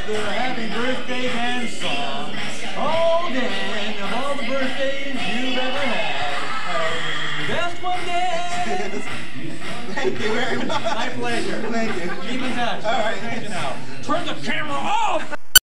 the happy birthday band song. Oh, Dan, of all the birthdays you've ever had, best one, Dan. Thank you very much. My pleasure. Thank you. Keep in touch. All right. Now. Turn the camera off.